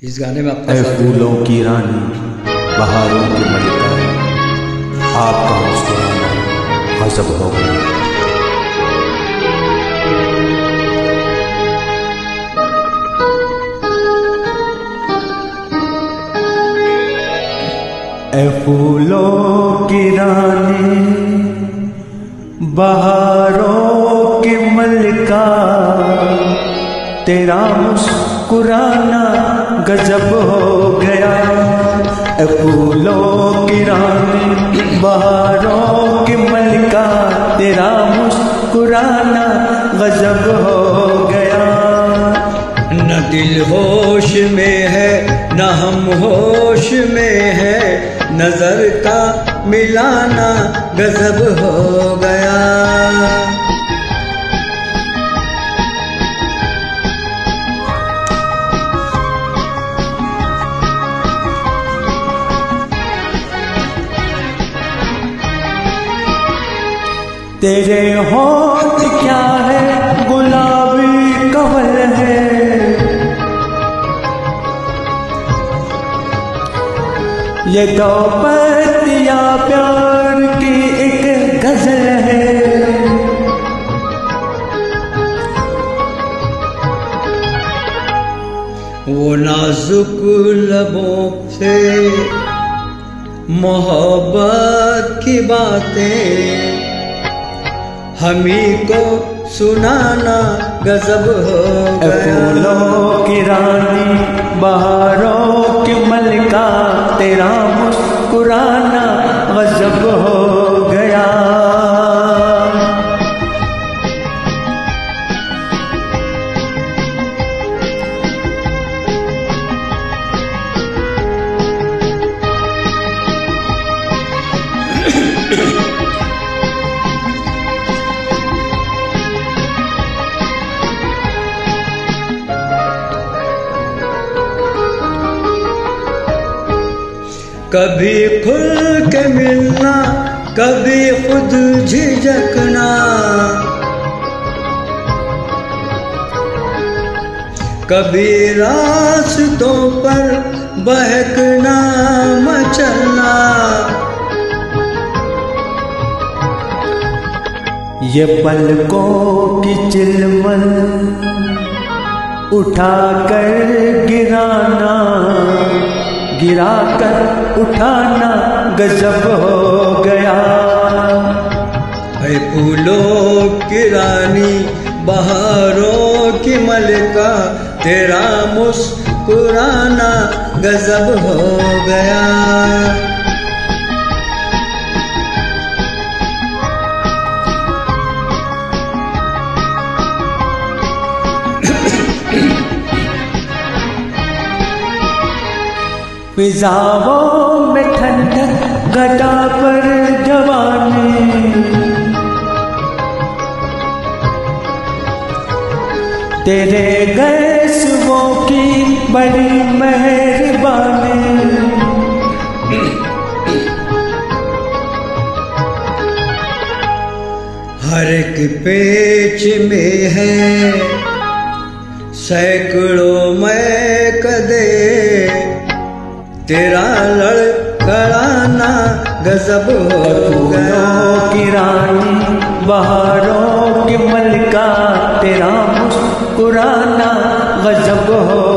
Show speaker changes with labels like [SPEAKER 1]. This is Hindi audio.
[SPEAKER 1] इस गाने में आपका
[SPEAKER 2] ऐ फूलों की रानी, बहारों की मलिका, आपका मुस्कुराना गजब हो गया। ऐ फूलों की रानी, बहारों की मलिका, तेरा मुस्कुराना गजब हो गया। ऐ फूलों की रानी, बहारों की मलिका, तेरा मुस्कुराना गजब हो गया।
[SPEAKER 1] न दिल होश में है न हम होश में है, नजर का मिलाना गजब हो गया।
[SPEAKER 2] तेरे होठ क्या है, गुलाबी कवल है, ये तो पतिया प्यार की एक गजल है।
[SPEAKER 1] वो नाजुक लबों से मोहब्बत की बातें हमी को सुनाना गजब हो गया।
[SPEAKER 2] फूलों की रानी, बहारों की मलिका, तेरा मुस्कुराना गजब हो गया।
[SPEAKER 1] कभी खुल के मिलना, कभी खुद झिझकना, कभी रास्तों पर बहकना मचलना।
[SPEAKER 2] ये पलकों की चिलमन उठा कर गिराना, गिरा कर उठाना गजब हो गया।
[SPEAKER 1] ऐ फूलों की रानी, बहारों की मलिका, तेरा मुस्कुराना गजब हो गया।
[SPEAKER 2] फिजाओं में ठंडक, घटा पर जवानी, तेरे गैसों की बड़ी मेहरबानी।
[SPEAKER 1] हर एक पेच में है सैकड़ों में कदे, तेरा लड़खड़ाना गजब हो गया।
[SPEAKER 2] की रानी, बहारों की मलिका, तेरा मुस्कुराना गजब हो